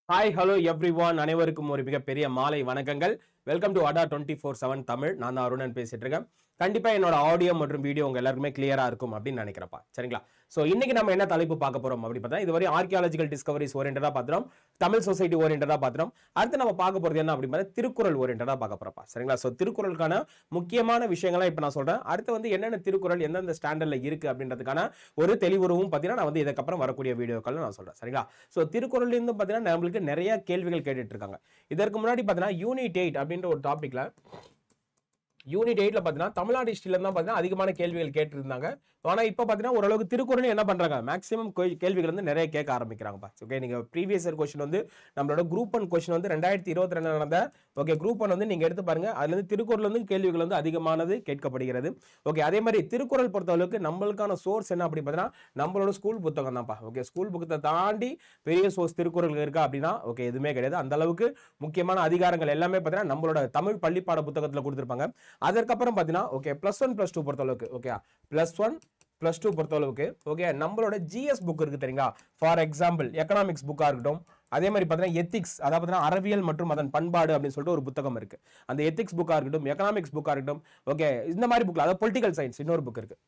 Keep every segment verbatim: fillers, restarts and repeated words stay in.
Hi hello every one அனைவருக்கும் ஒரு மிகப்பெரிய மாலை வணக்கங்கள். வெல்கம் டு அடா டுவெண்ட்டி ஃபோர் செவன் தமிழ். நான் தான் அருணன் பேசிட்டு இருக்கேன். கண்டிப்பா என்னோட ஆடியோ மற்றும் வீடியோ உங்க எல்லாருக்குமே கிளியரா இருக்கும் அப்படின்னு நினைக்கிறப்பா. சரிங்களா? சோ இன்னைக்கு நம்ம என்ன தலைப்பு பார்க்க போறோம் அப்படி பார்த்தா இதுவரை ஆர்கியாலஜிக்கல் டிஸ்கவரிஸ் ஓரியன்டா பார்த்துறோம், தமிழ் சொசைட்டி ஓரியன்டா பார்த்துறோம். அடுத்து நம்ம பார்க்க போறது என்ன அப்படி பார்த்தா திருக்குறள் ஓரியன்டா பார்க்க போறப்பா. சரிங்களா? சோ திருக்குறளுக்கான முக்கியமான விஷயங்களை இப்ப நான் சொல்றேன். அடுத்து வந்து என்னென்ன திருக்குறள் எந்தெந்த ஸ்டாண்டர்ட்ல இருக்கு அப்படின்றதுக்கான ஒரு தெளிவுறவும் பார்த்தீங்கன்னா நான் வந்து இதுக்கப்புறம் வரக்கூடிய வீடியோக்கள் நான் சொல்றேன். சரிங்களா? சோ திருக்குறள் இருந்து பார்த்தீங்கன்னா நம்மளுக்கு நிறைய கேள்விகள் கேட்டுட்டு இருக்காங்க. இதற்கு முன்னாடி பார்த்தீங்கன்னா யூனிட் எயிட் அப்படின்ற ஒரு டாபிக்ல யூனிட் எயிட்ல பாத்தீங்கன்னா தமிழ்நாடு ஹிஸ்டரியில தான் பாத்தீங்கன்னா அதிகமான கேள்விகள் கேட்டிருந்தாங்க. ஆனா இப்ப பாத்தீங்கன்னா ஓரளவுக்கு திருக்குறள் என்ன பண்றாங்க, மேக்ஸிமம் கேள்விகள் வந்து நிறைய கேட்க ஆரம்பிக்கிறாங்கப்பா. ஓகே, நீங்க ப்ரீவியஸ் இயர் கொஸ்டின் வந்து நம்மளோட குரூப் ஒன் கொஸ்டின் வந்து ரெண்டாயிரத்தி இருபத்தி ரெண்டு நடந்த ஓகே குரூப் ஒன் வந்து நீங்க எடுத்து பாருங்க. அதுல இருந்து திருக்குறள் வந்து கேள்விகள் வந்து அதிகமானது கேட்கப்படுகிறது. ஓகே, அதே மாதிரி திருக்குறள் பொறுத்தளவுக்கு நம்மளுக்கான சோர்ஸ் என்ன அப்படி பாத்தீங்கன்னா நம்மளோட ஸ்கூல் புத்தகம் தான்ப்பா. ஓகே, ஸ்கூல் புத்தகத்தை தாண்டி பெரிய சோர்ஸ் திருக்குறள் இருக்கா அப்படின்னா ஓகே எதுவுமே கிடையாது. அந்த அளவுக்கு முக்கியமான அதிகாரங்கள் எல்லாமே பாத்தீங்கன்னா நம்மளோட தமிழ் பள்ளிப்பாட புத்தகத்துல கொடுத்திருப்பாங்க. அதற்கப்புறம் பாத்தீங்கன்னா okay plus one plus two பொறுத்தளவுக்கு okay plus one plus two பொறுத்தளவுக்கு ஓகே நம்மளோட ஜிஎஸ் புக் இருக்கு தெரியுங்களா. ஃபார் எக்ஸாம்பிள் எக்கனாமிக்ஸ் புக்கா இருக்கட்டும், அதே மாதிரி பார்த்தீங்கன்னா எத்திக்ஸ், அதாவது அறிவியல் மற்றும் அதன் பண்பாடு அப்படின்னு சொல்லிட்டு ஒரு புத்தகம் இருக்கு. அந்த எத்திக்ஸ் புக்கா இருக்கட்டும், எக்கனாமிக்ஸ் புக்கா இருக்கட்டும், ஓகே இந்த மாதிரி புக்ல அதாவது பொலிட்டிக்கல் சயின்ஸ் இன்னொரு புக் இருக்கு.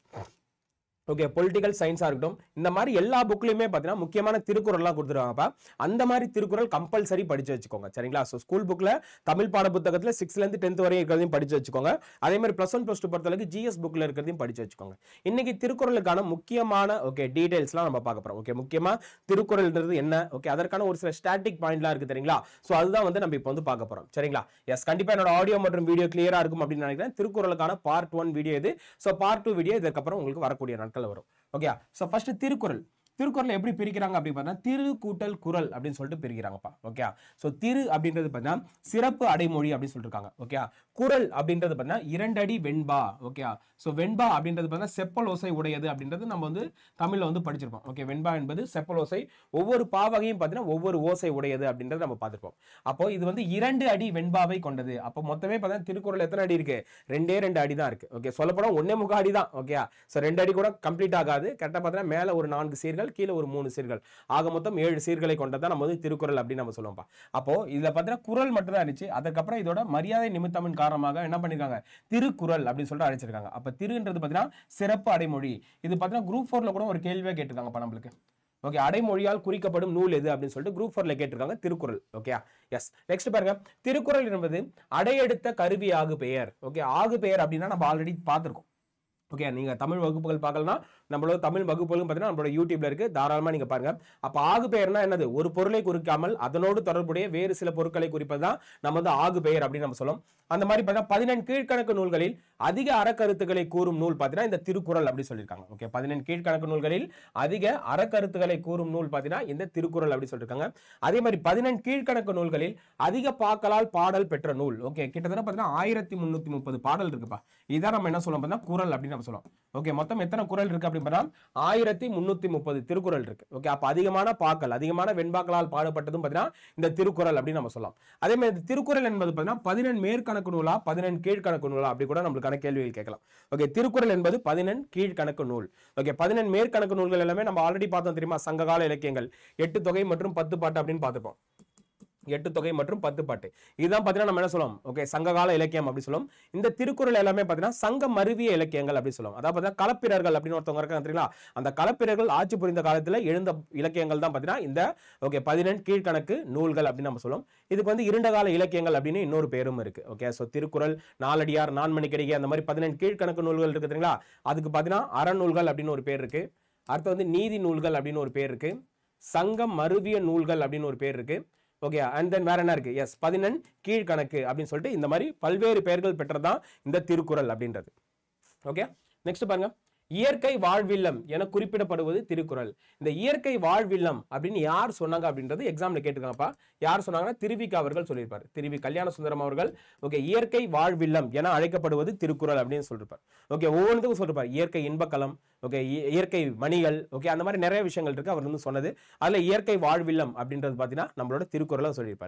ஓகே, பொலிட்டிக்கல் சயின்ஸா இருக்கட்டும், இந்த மாதிரி எல்லா புக்லயுமே பார்த்தீங்கன்னா முக்கியமான திருக்குறள்லாம் கொடுத்துருவாங்கப்பா. அந்த மாதிரி திருக்குறள் கம்பல்சரி படிச்சு வச்சுக்கோங்க. சரிங்களா? ஸோ ஸ்கூல் புக்ல தமிழ் பாட புத்தகத்தில் சிக்ஸ்த்ல இருந்து டென்த் வரையும் இருக்கிறதையும் படிச்சு வச்சுக்கோங்க. அதே மாதிரி பிளஸ் ஒன் பிளஸ் டூ பொறுத்தளவுக்கு ஜிஎஸ் புக்ல இருக்கிறதையும் படிச்சு வச்சுக்கோங்க. இன்னைக்கு திருக்குறளுக்கான முக்கியமான ஓகே டீடைல்ஸ்லாம் நம்ம பார்க்க போறோம். ஓகே, முக்கியமா திருக்குறள்ன்றது என்ன, ஓகே அதற்கான ஒரு சில ஸ்டாட்டிக் பாயிண்ட்லாம் இருக்கு தெரியுங்களா. ஸோ அதுதான் வந்து நம்ம இப்போ வந்து பார்க்க போறோம். சரிங்களா? எஸ், கண்டிப்பா என்னோட ஆடியோ மற்றும் வீடியோ கிளியரா இருக்கும் அப்படின்னு நினைக்கிறேன். திருக்குறளுக்கான பார்ட் ஒன் வீடியோ இது. ஸோ பார்ட் டூ வீடியோ இதுக்கப்புறம் உங்களுக்கு வரக்கூடிய நாட்கள் வரும். Okay, so first Thirukkural Thirukkural எப்படி பிரிக்கிறாங்க அப்படி பார்த்தா திரு கூட்டல் குறள் அப்படின்னு சொல்லிட்டு பிரிக்கிறாங்கப்பா. ஓகே, சோ திரு அப்படின்றது பார்த்தீங்கன்னா சிறப்பு அடைமொழி அப்படின்னு சொல்லிருக்காங்க. ஓகே, குறள் அப்படின்றது பார்த்தீங்கன்னா இரண்டடி வெண்பா. ஓகே, சோ வெண்பா அப்படின்றது பார்த்தீங்கன்னா செப்பல் ஓசை உடையது அப்படின்றது நம்ம வந்து தமிழ்ல வந்து படிச்சிருப்போம். ஓகே, வெண்பா என்பது செப்பல் ஓசை, ஒவ்வொரு பாவகையும் பார்த்தீங்கன்னா ஒவ்வொரு ஓசை உடையது அப்படின்றது நம்ம பார்த்திருப்போம். அப்போ இது வந்து இரண்டு அடி வெண்பாவை கொண்டது. அப்போ மொத்தமே பார்த்தீங்கன்னா திருக்குறள் எத்தனை அடி இருக்கு? ரெண்டே ரெண்டு அடி தான் இருக்கு. ஓகே, சொல்லப்போனா ஒன்னே முக்கா அடி தான். ஓகே, சோ ரெண்டு அடி கூட கம்ப்ளீட் ஆகாது. கரெக்டா பார்த்தீங்கன்னா மேல ஒரு நான்கு சீர்கள், கீழே ஒரு மூணு சீர்கள், ஆக மொத்தம் ஏழு சீர்களை கொண்டதான் நம்ம வந்து திருக்குறள் அப்படின்னு நம்ம சொல்லுவோம். அப்போ இதுல பார்த்தீங்கன்னா குறள் மட்டும் தான் இருந்துச்சு. அதுக்கப்புறம் இதோட மரியாதை நிமித்தமின் காரணமாக என்ன பண்ணிருக்காங்க, திருக்குறள் அப்படின்னு சொல்லிட்டு அழைச்சிருக்காங்க. அப்ப திருன்றது பார்த்தீங்கன்னா சிறப்பு அடைமொழி. இது பார்த்தீங்கன்னா குரூப் ஃபோர்ல கூட ஒரு கேள்வியா கேட்டிருக்காங்கப்பா நம்மளுக்கு. ஓகே, அடைமொழியால் குறிக்கப்படும் நூல் எது அப்படின்னு சொல்லிட்டு குரூப் ஃபோர்ல கேட்டிருக்காங்க, திருக்குறள். Okay, S. நெக்ஸ்ட் பாருங்க, திருக்குறள் என்பது அடையெடுத்த கருவி ஆகு பெயர். ஓகே, ஆகு பெயர் அப்படின்னா நம்ம ஆல்ரெடி பார்த்திருக்கோம். ஓகே, நீங்க தமிழ் வகுப்புகள் பார்க்கலனா நம்மளோட தமிழ் வகுப்புகளும் பார்த்தீங்கன்னா நம்மளோட யூடியூப்ல இருக்கு, தாராளமா நீங்க பாருங்க. அப்ப ஆகு பெயர்னா என்னது? ஒரு பொருளை குறிக்காமல் அதனோடு தொடர்புடைய வேறு சில பொருட்களை குறிப்பதுதான் நம்ம வந்து ஆகு பெயர் அப்படின்னு நம்ம சொல்லுவோம். அந்த மாதிரி பார்த்தீங்கன்னா பதினெண் கீழ்கணக்கு நூல்களில் அதிக அறக்கருத்துக்களை கூறும் நூல் பார்த்தீங்கன்னா இந்த திருக்குறள் அப்படி சொல்லியிருக்காங்க. ஓகே, பதினெண் கீழ்கணக்கு நூல்களில் அதிக அறக்கருத்துக்களை கூறும் நூல் பார்த்தீங்கன்னா இந்த திருக்குறள் அப்படி சொல்லியிருக்காங்க. அதே மாதிரி பதினெண் கீழ்கணக்கு நூல்களில் அதிக பாக்களால் பாடல் பெற்ற நூல். ஓகே, கிட்டத்தட்ட பார்த்தீங்கன்னா ஆயிரத்தி முன்னூத்தி முப்பது பாடல் இருக்குப்பா. இதான் நம்ம என்ன சொல்லுவோம் பார்த்தீங்கன்னா குறள் அப்படின்னு நம்ம சொல்லுவோம். ஓகே, மொத்தம் எத்தனை குறள் இருக்கு அப்படின்னு பார்த்தா ஆயிரத்தி முன்னூத்தி முப்பது திருக்குறள் இருக்கு. ஓகே, அப்ப அதிகமான பாக்கள், அதிகமான வெண்பாக்களால் பாடப்பட்டதும் பார்த்தீங்கன்னா இந்த திருக்குறள் அப்படின்னு நம்ம சொல்லலாம். அதே மாதிரி திருக்குறள் என்பது பார்த்தீங்கன்னா பதினெண் மேற்கணக்கு நூலா பதினெண் கீழ்கணக்கு நூலா அப்படி கூட நம்மளுக்கான கேள்விகள் கேட்கலாம். ஓகே, திருக்குறள் என்பது பதினெண் கீழ்கணக்கு நூல். ஓகே, பதினெண் மேற்கணக்கு நூல்கள் எல்லாமே நம்ம ஆல்ரெடி பார்த்தோம் தெரியுமா, சங்ககால இலக்கியங்கள், எட்டு தொகை மற்றும் பத்து பாட்டு அப்படின்னு பார்த்துப்போம். எட்டு தொகை மற்றும் பத்து பாட்டு இதுதான் பாத்தீங்கன்னா நம்ம என்ன சொல்லுவோம், ஓகே சங்ககால இலக்கியம் அப்படி சொல்லுவோம். இந்த திருக்குறள் எல்லாமே பாத்தீங்கன்னா சங்க மருவிய இலக்கியங்கள் அப்படி சொல்லுவோம். அதாவது பாத்தீங்கன்னா களப்பிரர்கள் அப்படின்னு ஒருத்தவங்க இருக்காங்க தெரியுங்களா, அந்த களப்பிரர்கள் ஆட்சி புரிந்த காலத்துல எழுந்த இலக்கியங்கள் தான் பாத்தீங்கன்னா இந்த ஓகே பதினெண் கீழ்கணக்கு நூல்கள் அப்படின்னு நம்ம சொல்லுவோம். இதுக்கு வந்து இருண்ட கால இலக்கியங்கள் அப்படின்னு இன்னொரு பேரும் இருக்கு. ஓகே, சோ திருக்குறள், நாலடியார், நான்மணிக்கடிகை, அந்த மாதிரி பதினெண் கீழ்கணக்கு நூல்கள் இருக்கு தெரியுங்களா. அதுக்கு பாத்தீங்கன்னா அறநூல்கள் அப்படின்னு ஒரு பேர் இருக்கு. அடுத்து வந்து நீதி நூல்கள் அப்படின்னு ஒரு பேர் இருக்கு. சங்கம் மருவிய நூல்கள் அப்படின்னு ஒரு பேர் இருக்கு. ஓகே, அண்ட் தென் வேற என்ன இருக்கு, எஸ் பதினெண் கீழ்கணக்கு அப்படின்னு சொல்லிட்டு இந்த மாதிரி பல்வேறு பெயர்கள் பெற்றதான் இந்த திருக்குறள் அப்படின்றது. ஓகே, நெக்ஸ்ட் பாருங்க, இயற்கை வாழ்வில்லம் என குறிப்பிடப்படுவது திருக்குறள். இந்த இயற்கை வாழ்வில்லம் அப்படின்னு யார் சொன்னாங்க அப்படின்றது எக்ஸாம்ல கேட்டுக்காங்கப்பா. யார் சொன்னாங்கன்னா திருவிக அவர்கள் சொல்லியிருப்பார், திருவி கல்யாண சுந்தரம் அவர்கள். ஓகே, இயற்கை வாழ்வில்லம் என அழைக்கப்படுவது திருக்குறள் அப்படின்னு சொல்லிருப்பார். ஓகே, ஒவ்வொன்றுக்கும் சொல்லிருப்பார், இயற்கை இன்பக்கலம், ஓகே இயற்கை மணிகள், ஓகே அந்த மாதிரி நிறைய விஷயங்கள் இருக்கு அவர் வந்து சொன்னது. அதுல இயற்கை வாழ்வில்லம் அப்படின்றது பாத்தீங்கன்னா நம்மளோட திருக்குறளை சொல்லியிருப்பாரு.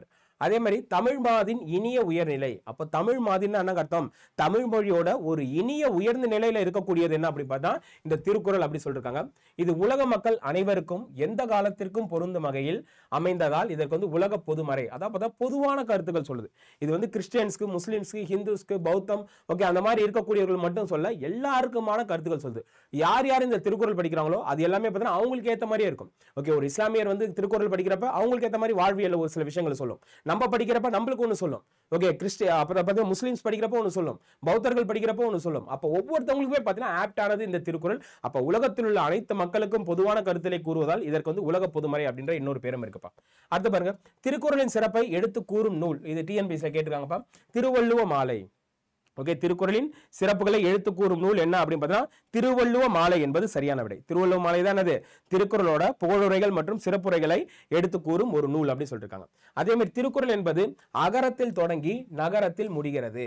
அதே மாதிரி தமிழ் மாதின் இனிய உயர்நிலை. அப்போ தமிழ் மாதின்னா என்ன அர்த்தம்? தமிழ் மொழியோட ஒரு இனிய உயர்ந்த நிலையில இருக்கக்கூடியது என்ன அப்படி பார்த்தா இந்த திருக்குறள் அப்படி சொல்லிருக்காங்க. இது உலக மக்கள் அனைவருக்கும் எந்த காலத்திற்கும் பொருந்தும் வகையில் அமைந்ததால் இதற்கு வந்து உலக பொதுமறை, அதாவது பொதுவான கருத்துக்கள் சொல்லுது. இது வந்து கிறிஸ்டியன்ஸ்க்கு, முஸ்லிம்ஸ்க்கு, ஹிந்துஸ்க்கு, பௌத்தம் ஓகே அந்த மாதிரி இருக்கக்கூடியவர்கள் மட்டும் சொல்ல எல்லாருக்குமான கருத்துக்கள் சொல்லுது. யார் யார் இந்த திருக்குறள் படிக்கிறாங்களோ அது எல்லாமே பார்த்தீங்கன்னா அவங்களுக்கு ஏற்ற மாதிரியே இருக்கும். ஓகே, ஒரு இஸ்லாமியர் வந்து திருக்குறள் படிக்கிறப்ப அவங்களுக்கு ஏற்ற மாதிரி வாழ்வியல் ஒரு சில விஷயங்களை சொல்லும். நம்ம படிக்கிறப்ப நம்மளுக்கு ஒன்று சொல்லும். ஓகே, கிறிஸ்டிய அப்புறம் முஸ்லிம்ஸ் படிக்கிறப்போ ஒன்று சொல்லும், பௌத்தர்கள் படிக்கிறப்போ ஒன்று சொல்லும். அப்போ ஒவ்வொருத்தவங்களுக்குமே பார்த்தீங்கன்னா ஆப்டானது இந்த திருக்குறள். அப்போ உலகத்தில் உள்ள அனைத்து மக்களுக்கும் பொதுவான கருத்திலை கூறுவதால் இதற்கு வந்து உலக பொதுமறை அப்படின்ற இன்னொரு பேரும் இருக்குப்பா. அடுத்து பாருங்க, திருக்குறளின் சிறப்பை எடுத்து கூறும் நூல். இது டிஎன்பிஎஸ்ல கேட்டிருக்காங்கப்பா. திருவள்ளுவ மாலை. ஓகே, திருக்குறளின் சிறப்புகளை எடுத்து கூறும் நூல் என்ன அப்படின்னு பார்த்தீங்கன்னா திருவள்ளுவ மாலை என்பது சரியான விடை. திருவள்ளுவ மாலை தான் என்னது? திருக்குறளோட புகழுரைகள் மற்றும் சிறப்புரைகளை எடுத்து கூறும் ஒரு நூல் அப்படின்னு சொல்லிருக்காங்க. அதே மாதிரி திருக்குறள் என்பது அகரத்தில் தொடங்கி நகரத்தில் முடிகிறது.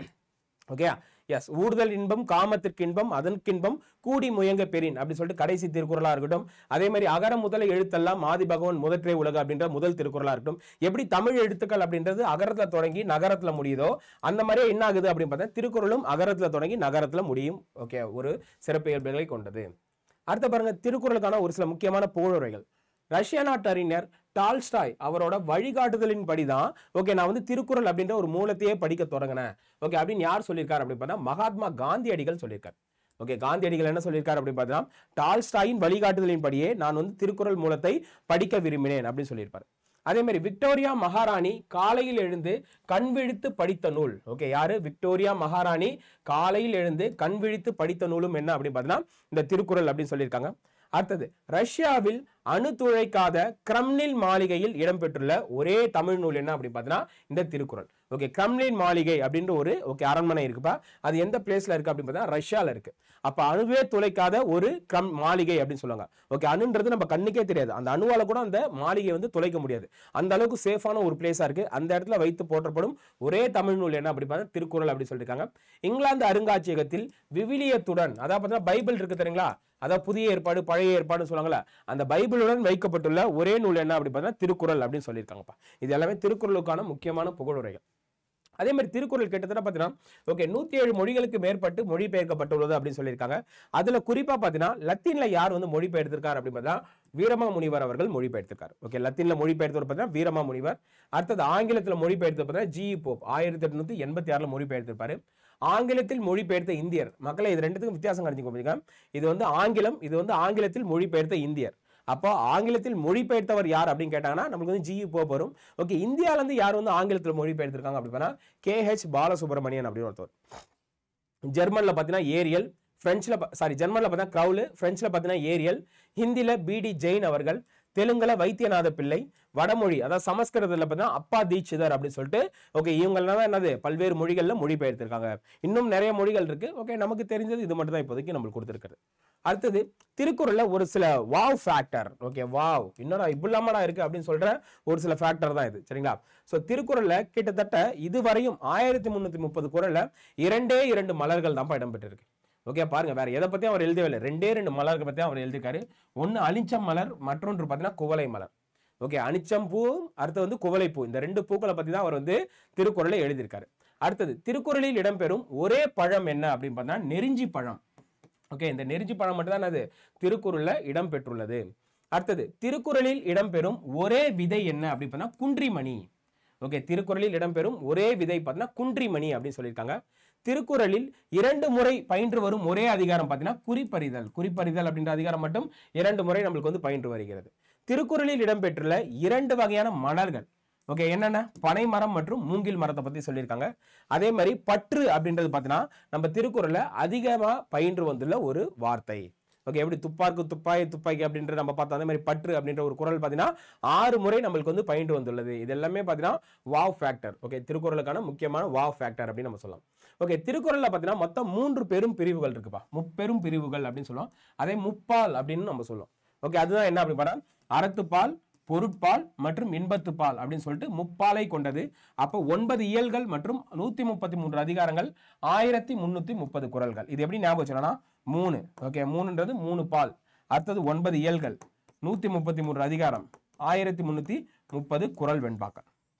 ஓகே, எஸ், ஊர்தல் இன்பம் காமத்திற்கு இன்பம் அதற்கின்பம் கூடி முயங்க பெறின் அப்படி சொல்லிட்டு கடைசி திருக்குறளா இருக்கட்டும். அதே மாதிரி அகர முதல எழுத்தெல்லாம் ஆதி பகவான் முதற்றே உலக அப்படின்ற முதல் திருக்குறளா இருக்கட்டும். எப்படி தமிழ் எழுத்துக்கள் அப்படின்றது அகரத்துல தொடங்கி நகரத்துல முடியுதோ அந்த மாதிரியே என்ன ஆகுது அப்படின்னு பார்த்தா திருக்குறளும் அகரத்துல தொடங்கி நகரத்துல முடியும். ஓகே, ஒரு சிறப்பு இயல்புகளை கொண்டது. அடுத்த பாருங்க, திருக்குறளுக்கான ஒரு சில முக்கியமான புகழுரைகள். ரஷ்யா நாட்டு அறிஞர் டால்ஸ்டாய் அவரோட வழிகாட்டுதலின் படிதான் ஓகே நான் வந்து திருக்குறள் அப்படின்ற ஒரு மூலத்தையே படிக்க தொடங்கினேன். ஓகே, அப்படின்னு யார் சொல்லியிருக்காரு அப்படின்னு பார்த்தா மகாத்மா காந்தியடிகள் சொல்லியிருக்காரு. ஓகே, காந்தியடிகள் என்ன சொல்லியிருக்காரு அப்படின்னு பார்த்தா டால்ஸ்டாயின் வழிகாட்டுதலின் படியே நான் வந்து திருக்குறள் மூலத்தை படிக்க விரும்பினேன் அப்படின்னு சொல்லியிருப்பாரு. அதே மாதிரி விக்டோரியா மகாராணி காலையில் எழுந்து கண் விழித்து படித்த நூல். ஓகே, யாரு? விக்டோரியா மகாராணி காலையில் எழுந்து கண் விழித்து படித்த நூலும் என்ன அப்படின்னு பார்த்தீங்கன்னா இந்த திருக்குறள் அப்படின்னு சொல்லியிருக்காங்க. அடுத்தது, ரஷ்யாவில் அணு துளைக்காத கிரெம்ளின் மாளிகையில் இடம்பெற்றுள்ள ஒரே தமிழ் நூல் என்ன அப்படின்னு பார்த்தீங்கன்னா இந்த திருக்குறள். ஓகே, கிரெம்ளின் மாளிகை அப்படின்ற ஒரு ஓகே அரண்மனை இருக்குப்பா. அது எந்த பிளேஸ்ல இருக்கு அப்படின்னு பார்த்தா ரஷ்யால இருக்கு. அப்ப அணுவே துளைக்காத ஒரு கிரம் மாளிகை அப்படின்னு சொல்லுவாங்க. ஓகே, அணுன்றது நம்ம கண்ணுக்கே தெரியாது, அந்த அணுவால கூட அந்த மாளிகை வந்து துளைக்க முடியாது. அந்த அளவுக்கு சேஃபான ஒரு பிளேஸா இருக்கு. அந்த இடத்துல வைத்து போற்றப்படும் ஒரே தமிழ் நூல் என்ன அப்படி பார்த்தா திருக்குறள் அப்படி சொல்லியிருக்காங்க. இங்கிலாந்து அருங்காட்சியகத்தில் விவிலியத்துடன், அதாவது பார்த்தீங்கன்னா பைபிள் இருக்கு தெரியுங்களா, அதாவது புதிய ஏற்பாடு பழைய ஏற்பாடு சொல்லுவாங்கல்ல, அந்த பைபிளுடன் வைக்கப்பட்டுள்ள ஒரே நூல் என்ன அப்படி பார்த்தா திருக்குறள் அப்படின்னு சொல்லியிருக்காங்கப்பா. இது எல்லாமே திருக்குறளுக்கான முக்கியமான புகழுரைகள். அதே மாதிரி திருக்குறள் கிட்டத்தட்ட பார்த்தீங்கன்னா ஓகே நூத்தி ஏழு மொழிகளுக்கு மேற்பட்டு மொழிபெயர்க்கப்பட்டுள்ளது அப்படின்னு சொல்லியிருக்காங்க. அதுல குறிப்பா பார்த்தீங்கன்னா லத்தீன்ல யார் வந்து மொழிபெயர்த்திருக்காரு அப்படின்னு பார்த்தா வீரமா முனிவர் அவர்கள் மொழிபெயர்த்திருக்காரு. ஓகே, லத்தீன்ல மொழிபெயர்த்தவர் பார்த்தீங்கன்னா வீரமா முனிவர். அடுத்தது ஆங்கிலத்துல மொழிபெயர்த்து பார்த்தீங்கன்னா ஜி போப் ஆயிரத்தி எட்நூத்தி எண்பத்தி ஆறுல மொழிபெயர்த்திருப்பாரு. ஆங்கிலத்தில் மொழிபெயர்த்த இந்தியர். மக்களை இது ரெண்டுத்துக்கும் வித்தியாசம் கிடைச்சிக்கோங்க. இது வந்து ஆங்கிலம், இது வந்து ஆங்கிலத்தில் மொழிபெயர்த்த இந்தியர். அப்போ ஆங்கிலத்தில் மொழிபெயர்த்தவர் யார் அப்படின்னு கேட்டாங்கன்னா நமக்கு வந்து ஜி போப் வரும். ஓகே, இந்தியாவில இருந்து யார் வந்து ஆங்கிலத்தில் மொழிபெயர்த்திருக்காங்க அப்படின்னா கே ஹெச் பாலசுப்ரமணியன் அப்படின்னு ஒருத்தர். ஜெர்மன்ல பார்த்தீங்கன்னா ஏரியல், பிரெஞ்சில் சாரி ஜெர்மன்ல பார்த்தீங்கன்னா கிரவுல், பிரெஞ்சில் பார்த்தீங்கன்னா ஏரியல், ஹிந்தியில பிடி ஜெயின் அவர்கள், தெலுங்குல வைத்தியநாத பிள்ளை, வடமொழி அதாவது சமஸ்கிருதத்துல பார்த்தீங்கன்னா அப்பா தீட்சிதர் அப்படின்னு சொல்லிட்டு ஓகே இவங்கெல்லாம் என்னது பல்வேறு மொழிகள்ல மொழிபெயர்த்திருக்காங்க. இன்னும் நிறைய மொழிகள் இருக்கு. ஓகே, நமக்கு தெரிஞ்சது இது மட்டும் தான் இப்போதைக்கு நம்மளுக்கு கொடுத்துருக்காரு. அடுத்தது திருக்குறள்ல ஒரு சில வாவ் ஃபேக்டர். ஓகே, வாவ் இன்னொரு இவ்வளமாடா இருக்கு அப்படின்னு சொல்ற ஒரு சில ஃபேக்டர் தான் இது. சரிங்களா? சோ திருக்குறள்ல கிட்டத்தட்ட இதுவரையும் ஆயிரத்தி முன்னூத்தி முப்பது குறள்ல இரண்டே இரண்டு மலர்கள் தான் இடம்பெற்றிருக்கு. ஓகே, பாருங்க, வேற எதை பத்தியும் அவர் எழுதவே இல்லை. ரெண்டே ரெண்டு மலர்கள் பத்தி அவர் எழுதிருக்காரு. ஒன்னு அனிச்சம் மலர், மற்றொன்று பார்த்தீங்கன்னா குவளை மலர். ஓகே, அனிச்சம் பூ, அடுத்து வந்து குவளை பூ. இந்த ரெண்டு பூக்களை பத்தி தான் அவர் வந்து திருக்குறளை எழுதியிருக்காரு. அடுத்தது திருக்குறளில் இடம்பெறும் ஒரே பழம் என்ன அப்படின்னு பார்த்தா நெருஞ்சி பழம். ஓகே, இந்த நெருஞ்சி பழம் மட்டும் தான் அது திருக்குறள்ல இடம்பெற்றுள்ளது. அடுத்தது திருக்குறளில் இடம்பெறும் ஒரே விதை என்ன அப்படின்னு பார்த்தா குன்றிமணி. ஓகே, திருக்குறளில் இடம்பெறும் ஒரே விதை பார்த்தீங்கன்னா குன்றிமணி அப்படின்னு சொல்லியிருக்காங்க. திருக்குறளில் இரண்டு முறை பயின்று வரும் ஒரே அதிகாரம் பார்த்தீங்கன்னா குறிப்பறிதல். குறிப்பறிதல் அப்படின்ற அதிகாரம் மட்டும் இரண்டு முறை நம்மளுக்கு வந்து பயின்று வருகிறது. திருக்குறளில் இடம்பெற்றுள்ள இரண்டு வகையான மலர்கள். ஓகே, என்னென்ன? பனை மரம் மற்றும் மூங்கில் மரத்தை பத்தி சொல்லியிருக்காங்க. அதே மாதிரி பற்று அப்படின்றது பார்த்தீங்கன்னா நம்ம திருக்குறள்ல அதிகமா பயின்று வந்துள்ள ஒரு வார்த்தை. ஓகே, எப்படி துப்பாக்கு துப்பாய் துப்பாக்கி அப்படின்ற நம்ம பார்த்தோம். அதே மாதிரி பற்று அப்படின்ற ஒரு குறள் பார்த்தீங்கன்னா ஆறு முறை நம்மளுக்கு வந்து பயின்று வந்துள்ளது. இது எல்லாமே பார்த்தீங்கன்னா வாவ் ஃபேக்டர். ஓகே, திருக்குறளுக்கான முக்கியமான வாவ் ஃபேக்டர் அப்படின்னு நம்ம சொல்லலாம். ஓகே, திருக்குறள்ல பார்த்தீங்கன்னா மொத்தம் மூன்று பெரும் பிரிவுகள் இருக்குப்பா. முப்பெரும் பிரிவுகள் அப்படின்னு சொல்லுவோம். அதே முப்பால் அப்படின்னு நம்ம சொல்லுவோம். ஓகே, அதுதான் என்ன அப்படின்னு பார்த்தா அறத்துப்பால், பொருட்பால் மற்றும் இன்பத்துப்பால் அப்படின்னு சொல்லிட்டு முப்பாலை கொண்டது. அப்போ ஒன்பது இயல்கள் மற்றும் நூத்தி முப்பத்தி மூன்று அதிகாரங்கள், ஆயிரத்தி முன்னூத்தி முப்பது குறள்கள். இது எப்படி ஞாபகம் வச்சுக்கணும்னா மூணு. ஓகே, மூணுன்றது மூணு பால், அடுத்தது ஒன்பது இயல்கள், நூத்தி முப்பத்தி மூன்று அதிகாரம், ஆயிரத்தி முன்னூத்தி முப்பது குறள் வெண்பாக்கள்.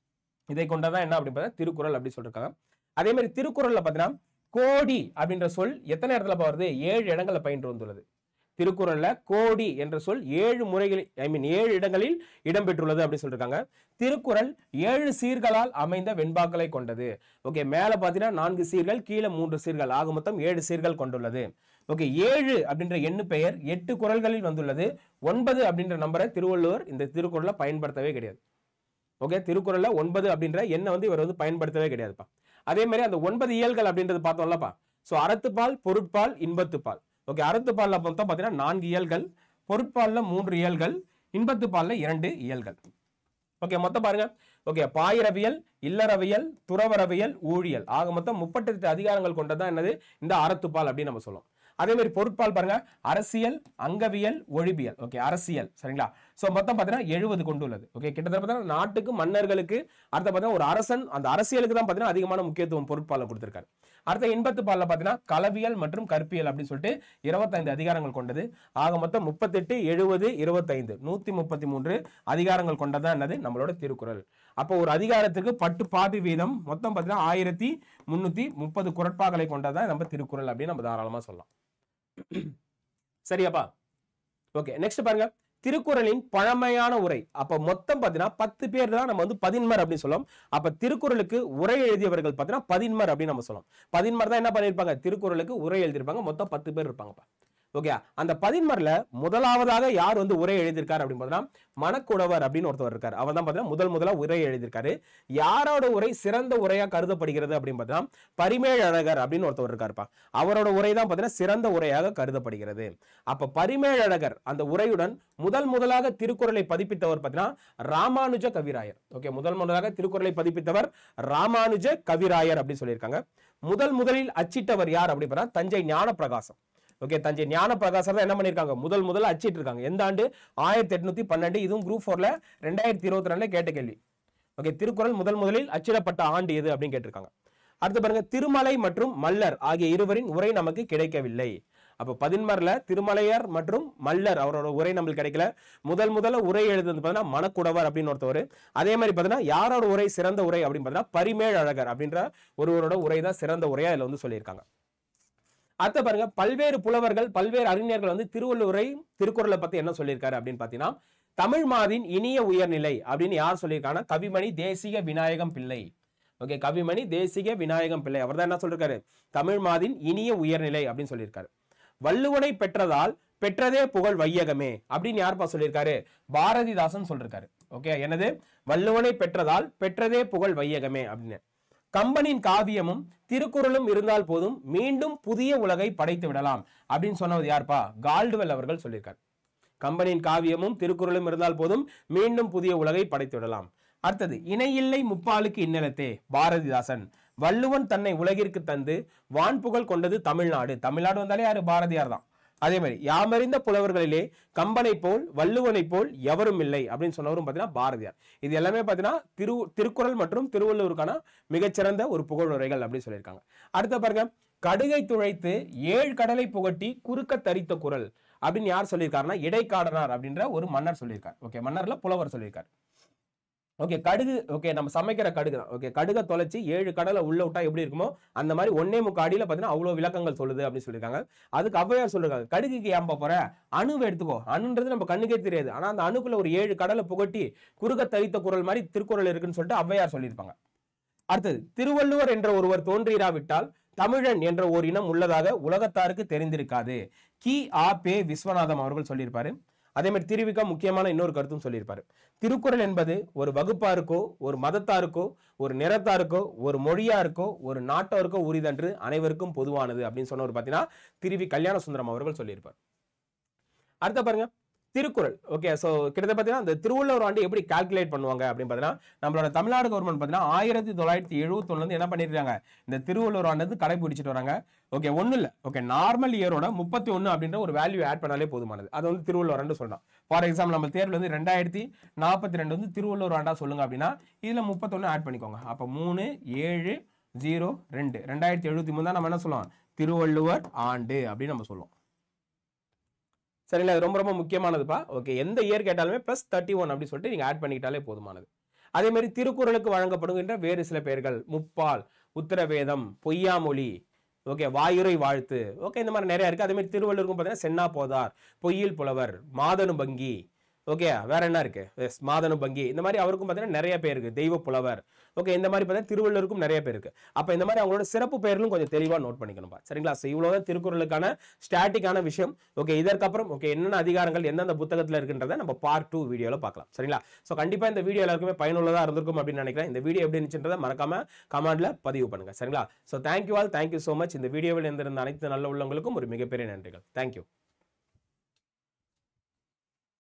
இதை கொண்டதான் என்ன அப்படின்னு திருக்குறள் அப்படி சொல்லிருக்காங்க. அதே மாதிரி திருக்குறள்ல பாத்தீங்கன்னா கோடி அப்படின்ற சொல் எத்தனை இடத்துல வருது? ஏழு இடங்கள்ல பயின்று வந்துள்ளது. திருக்குறள்ல கோடி என்ற சொல் ஏழு முறைகளில் ஐ மீன் ஏழு இடங்களில் இடம்பெற்றுள்ளது அப்படின்னு சொல்லிருக்காங்க. திருக்குறள் ஏழு சீர்களால் அமைந்த வெண்பாக்களை கொண்டது. ஓகே, மேல பாத்தீங்கன்னா நான்கு சீர்கள், கீழே மூன்று சீர்கள், ஆக மொத்தம் ஏழு சீர்கள் கொண்டுள்ளது. ஓகே, ஏழு அப்படின்ற எண்ணு பெயர் எட்டு குறள்களில் வந்துள்ளது. ஒன்பது அப்படின்ற நம்பரை திருவள்ளுவர் இந்த திருக்குறள்ல பயன்படுத்தவே கிடையாது. ஓகே, திருக்குறள்ல ஒன்பது அப்படின்ற எண்ணை வந்து இவர் வந்து பயன்படுத்தவே கிடையாதுப்பா. அதே மாதிரி அந்த ஒன்பது இயல்கள் அப்படின்றது பார்த்தோம்லப்பா. சோ அறத்துப்பால், பொருட்பால், இன்பத்துப்பால். ஓகே, அறத்துப்பால்ல மொத்தம் பாத்தீங்கன்னா நான்கு இயல்கள், பொருட்பால்ல மூன்று இயல்கள், இன்பத்துப்பால்ல இரண்டு இயல்கள். ஓகே, மொத்தம் பாருங்க. ஓகே, பாயிரவியல், இல்லறவியல், துறவரவியல், ஊழியல், ஆக மொத்தம் முப்பத்தி எட்டு அதிகாரங்கள் கொண்டதான் என்னது இந்த அறத்துப்பால் அப்படின்னு நம்ம சொல்லுவோம். அதே மாதிரி பொருட்பால் பாருங்க, அரசியல், அங்கவியல், ஒழிபியல். ஓகே, அரசியல் சரிங்களா. சோ மொத்தம் பாத்தீங்கன்னா எழுபது கொண்டுள்ளது. ஓகே, கிட்டத்தட்ட பாத்தீங்கன்னா நாட்டுக்கு, மன்னர்களுக்கு, அடுத்த பாத்தீங்கன்னா ஒரு அரசன் அந்த அரசியலுக்கு தான் பாத்தீங்கன்னா அதிகமான முக்கியத்துவம் பொருட்பால கொடுத்திருக்காரு. அடுத்த இன்பத்து பால்ல பாத்தீங்கன்னா களவியல் மற்றும் கற்பியல் அப்படின்னு சொல்லிட்டு இருபத்தைந்து அதிகாரங்கள் கொண்டது. ஆக மொத்தம் முப்பத்தி எட்டு, எழுபது, இருபத்தைந்து, நூத்தி முப்பத்தி மூன்று அதிகாரங்கள் கொண்டதான் என்னது நம்மளோட திருக்குறள். அப்போ ஒரு அதிகாரத்துக்கு பட்டு பாதி வீதம் மொத்தம் பாத்தீங்கன்னா ஆயிரத்தி முன்னூத்தி முப்பது குறட்பாக்களை கொண்டதான் நம்ம திருக்குறள் அப்படின்னு நம்ம தாராளமா சொல்லலாம். சரியாப்பா. ஓகே, நெக்ஸ்ட் பாருங்க, திருக்குறளின் பழமையான உரை. அப்ப மொத்தம் பாத்தீங்கன்னா பத்து பேர் தான் நம்ம வந்து பதின்மர் அப்படின்னு சொல்லுவோம். அப்ப திருக்குறளுக்கு உரை எழுதியவர்கள் பாத்தீங்கன்னா பதின்மர் அப்படின்னு நம்ம சொல்லுவோம். பதின்மர் தான் என்ன பண்ணிருப்பாங்க? திருக்குறளுக்கு உரை எழுதியிருப்பாங்க. மொத்தம் பத்து பேர் இருப்பாங்கப்பா. ஓகே, அந்த பதின்மர்ல முதலாவதாக யார் வந்து உரை எழுதியிருக்காரு அப்படின்னு பார்த்தீங்கன்னா மணக்குடவர் அப்படின்னு ஒருத்தவர் இருக்காரு. அவர் தான் பார்த்தீங்கன்னா முதல் முதலா உரை எழுதியிருக்காரு. யாரோட உரை சிறந்த உரையா கருதப்படுகிறது அப்படின்னு பார்த்தீங்கன்னா பரிமேழழகர் அப்படின்னு ஒருத்தவர் இருக்காருப்பா. அவரோட உரை தான் பார்த்தீங்கன்னா சிறந்த உரையாக கருதப்படுகிறது. அப்ப பரிமேழழகர் அந்த உரையுடன் முதல் முதலாக திருக்குறளை பதிப்பித்தவர் பார்த்தீங்கன்னா ராமானுஜ கவிராயர். ஓகே, முதல் முதலாக திருக்குறளை பதிப்பித்தவர் ராமானுஜ கவிராயர் அப்படின்னு சொல்லியிருக்காங்க. முதல் முதலில் அச்சிட்டவர் யார் அப்படின்னு பார்த்தா தஞ்சை ஞான பிரகாசம். ஓகே, தஞ்சை ஞான பிரகாசம் தான் என்ன பண்ணிருக்காங்க? முதல் முதல்ல அச்சிட்டு இருக்காங்க. எந்த ஆண்டு? ஆயிரத்தி எட்நூத்தி பன்னெண்டு. இதுவும் குரூப் போர்ல ரெண்டாயிரத்தி இருபத்தி ரெண்டுல கேட்ட கேள்வி. ஓகே, திருக்குறள் முதல் முதலில் அச்சிடப்பட்ட ஆண்டு எது அப்படின்னு கேட்டிருக்காங்க. அடுத்து பாருங்க, திருமலை மற்றும் மல்லர் ஆகிய இருவரின் உரை நமக்கு கிடைக்கவில்லை. அப்ப பதின்மர்ல திருமலையர் மற்றும் மல்லர் அவரோட உரை நம்மளுக்கு கிடைக்கல. முதல் முதல்ல உரை எழுதுறது பார்த்தீங்கன்னா மணக்குடவர் அப்படின்னு ஒருத்தவர். அதே மாதிரி பார்த்தீங்கன்னா யாரோட உரை சிறந்த உரை அப்படின்னு பார்த்தீங்கன்னா பரிமேழழகர் அப்படின்ற ஒருவரோட உரை தான் சிறந்த உரையா இதுல வந்து சொல்லியிருக்காங்க. அடுத்த பாருங்க, பல்வேறு புலவர்கள், பல்வேறு அறிஞர்கள் வந்து திருவள்ளுவரை திருக்குறளை பத்தி என்ன சொல்லியிருக்காரு அப்படின்னு பாத்தீங்கன்னா தமிழ் மாதின் இனிய உயர்நிலை அப்படின்னு யார் சொல்லியிருக்காங்க? கவிமணி தேசிக விநாயகம் பிள்ளை. ஓகே, கவிமணி தேசிக விநாயகம் பிள்ளை அவர் தான் என்ன சொல்லிருக்காரு? தமிழ் மாதின் இனிய உயர்நிலை அப்படின்னு சொல்லியிருக்காரு. வள்ளுவனை பெற்றதால் பெற்றதே புகழ் வையகமே அப்படின்னு யாருப்பா சொல்லியிருக்காரு? பாரதிதாசன் சொல்லிருக்காரு. ஓகே, என்னது? வள்ளுவனை பெற்றதால் பெற்றதே புகழ் வையகமே அப்படின்னு. கம்பனின் காவியமும் திருக்குறளும் இருந்தால் போதும் மீண்டும் புதிய உலகை படைத்து விடலாம் அப்படின்னு சொன்னது யார்ப்பா? கால்டுவெல் அவர்கள் சொல்லியிருக்காரு. கம்பனின் காவியமும் திருக்குறளும் இருந்தால் போதும் மீண்டும் புதிய உலகை படைத்து விடலாம். அடுத்தது, இணையில்லை முப்பாலுக்கு இன்னலத்தே பாரதிதாசன். வள்ளுவன் தன்னை உலகிற்கு தந்து வான்புகழ் கொண்டது தமிழ்நாடு. தமிழ்நாடு வந்தாலே யாரு? பாரதியார் தான். அதே மாதிரி யாமறிந்த புலவர்களிலே கம்பனை போல் வள்ளுவனை போல் எவரும் இல்லை அப்படின்னு சொன்னவரும் பாத்தீங்கன்னா பாரதியார். இது எல்லாமே பாத்தீங்கன்னா திரு திருக்குறள் மற்றும் திருவள்ளுவருக்கான மிகச்சிறந்த ஒரு புகழுரைகள் அப்படின்னு சொல்லியிருக்காங்க. அடுத்த பாருங்க, கடுகை துழைத்து ஏழு கடலை புகட்டி குறுக்க தரித்த குறள் அப்படின்னு யார் சொல்லியிருக்காருன்னா இடைக்காடனார் அப்படின்ற ஒரு மன்னர் சொல்லியிருக்காரு. ஓகே, மன்னர்ல புலவர் சொல்லியிருக்காரு. ஓகே, கடுகு. ஓகே, நம்ம சமைக்கிற கடுகு தான். ஓகே, கடுகை தொலைச்சு ஏழு கடலை உள்ள விட்டா எப்படி இருக்குமோ அந்த மாதிரி ஒன்னே முக்க அடியில பாத்தீங்கன்னா அவ்வளவு விளக்கங்கள் சொல்லுது அப்படின்னு சொல்லியிருக்காங்க. அதுக்கு ஔவையார் சொல்றாங்க, கடுகுக்கு ஏன் போற? அணுவை எடுத்துக்கோ. அணுன்றது நம்ம கண்ணுக்கே தெரியாது. ஆனா அந்த அணுக்குள்ள ஒரு ஏழு கடலை புகட்டி குறுக்க தரித்த குறள் மாதிரி திருக்குறள் இருக்குன்னு சொல்லிட்டு ஔவையார் சொல்லியிருப்பாங்க. அடுத்தது, திருவள்ளுவர் என்ற ஒருவர் தோன்றிராவிட்டால் தமிழன் என்ற ஒரு இனம் உள்ளதாக உலகத்தாருக்கு தெரிந்திருக்காது. கி ஆ பே விஸ்வநாதம் அவர்கள் சொல்லியிருப்பாரு. அதே மாதிரி திருவிக்கா முக்கியமான இன்னொரு கருத்தும் சொல்லியிருப்பாரு. திருக்குறள் என்பது ஒரு வகுப்பாருக்கோ, ஒரு மதத்தாருக்கோ, ஒரு நிறத்தாருக்கோ, ஒரு மொழியாருக்கோ, ஒரு நாட்டாருக்கோ உரிதன்று அனைவருக்கும் பொதுவானது அப்படின்னு சொன்னவர் பாத்தீங்கன்னா திருவி கல்யாண சுந்தரம் அவர்கள் சொல்லியிருப்பார். அடுத்த பாருங்க, திருக்குறள். ஓகே, சோ கிட்டத்தட்ட பாத்தீங்கன்னா இந்த திருவள்ளுவர் ஆண்டு எப்படி கால்குலேட் பண்ணுவாங்க அப்படின்னு பாத்தீங்கன்னா நம்மளோட தமிழ்நாடு கவர்மெண்ட் பாத்தீங்கன்னா ஆயிரத்தி தொள்ளாயிரத்தி எழுபத்தி ஒண்ணுல இருந்து என்ன பண்ணிருக்காங்க? இந்த திருவள்ளுவர் ஆண்டு கடைபிடிச்சிட்டு வராங்க. ஓகே, ஒண்ணு இல்ல. ஓகே, நார்மல் இயரோட முப்பத்தி ஒண்ணு அப்படின்ற ஒரு வேல்யூ ஆட் பண்ணாலே போதுமானது. அது வந்து திருவள்ளுவர் ஆண்டு சொல்லலாம். ஃபார் எக்ஸாம்பிள் நம்ம தேர்வுல வந்து ரெண்டாயிரத்தி நாற்பத்தி ரெண்டு வந்து திருவள்ளுவர் ஆண்டா சொல்லுங்க அப்படின்னா இதுல முப்பத்தொன்னு ஆட் பண்ணிக்கோங்க. அப்ப மூணு ஏழு ஜீரோ ரெண்டு ரெண்டாயிரத்தி எழுபத்தி மூணு தான் நம்ம என்ன சொல்லுவோம்? திருவள்ளுவர் ஆண்டு அப்படின்னு நம்ம சொல்லுவோம். சரிங்களா? ரொம்ப ரொம்ப முக்கியமானதுப்பா. ஓகே, எந்த இயர் கேட்டாலுமே பிளஸ் தேர்ட்டி ஒன் அப்படி சொல்லிட்டு நீங்க ஆட் பண்ணிக்கிட்டாலே போதுமானது. அதே மாதிரி திருக்குறளுக்கு வழங்கப்படுகின்ற வேறு சில பெயர்கள் முப்பால், உத்தரவேதம், பொய்யாமொழி, ஓகே, வாயுரை வாழ்த்து, ஓகே, இந்த மாதிரி நிறைய இருக்கு. அதே மாதிரி திருவள்ளுவருக்கும் பார்த்தீங்கன்னா சென்னா போதார், பொய்யில் புலவர், மாதனு பங்கி, ஓகே, வேற என்ன இருக்கு, எஸ் மாதனு பங்கி, இந்த மாதிரி அவருக்கும் பார்த்தீங்கன்னா நிறைய பேர் இருக்கு, தெய்வ புலவர், ஓகே, இந்த மாதிரி பார்த்தீங்கன்னா திருவள்ளுவருக்கும் நிறைய பேர் இருக்கு. அப்ப இந்த மாதிரி அவங்களோட சிறப்பு பெயர்களும் கொஞ்சம் தெளிவா நோட் பண்ணிக்கணும்பா. சரிங்களா? ஸோ இவ்வளவுதான் திருக்குறளுக்கான ஸ்டாட்டிக்கான விஷயம். ஓகே, இதற்கப்புறம் ஓகே என்னென்ன அதிகாரங்கள் எந்தெந்த புத்தகத்துல இருக்குன்றதை நம்ம பார்ட் டூ வீடியோல பார்க்கலாம். சரிங்களா? ஸோ கண்டிப்பா இந்த வீடியோ எல்லாருக்குமே பயனுள்ளதா இருந்திருக்கும் அப்படின்னு நினைக்கிறேன். இந்த வீடியோ எப்படி இருந்துச்சுன்றதை மறக்காம கமெண்ட்ல பதிவு பண்ணுங்க. சரிங்களா? So thank you all, thank you so much. இந்த வீடியோவில் இருந்திருந்த அனைத்து நல்ல உள்ளவங்களுக்கும் ஒரு மிகப்பெரிய நன்றிகள். தேங்க்யூ.